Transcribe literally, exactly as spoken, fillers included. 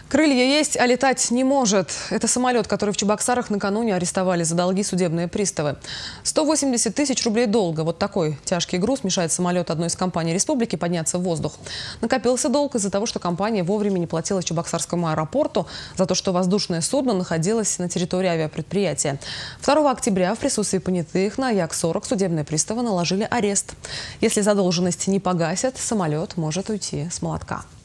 Крылья есть, а летать не может. Это самолет, который в Чебоксарах накануне арестовали за долги судебные приставы. сто восемьдесят тысяч рублей долга. Вот такой тяжкий груз мешает самолету одной из компаний республики подняться в воздух. Накопился долг из-за того, что компания вовремя не платила Чебоксарскому аэропорту за то, что воздушное судно находилось на территории авиапредприятия. второго октября в присутствии понятых на Як сорок судебные приставы наложили арест. Если задолженность не погасят, самолет может уйти с молотка.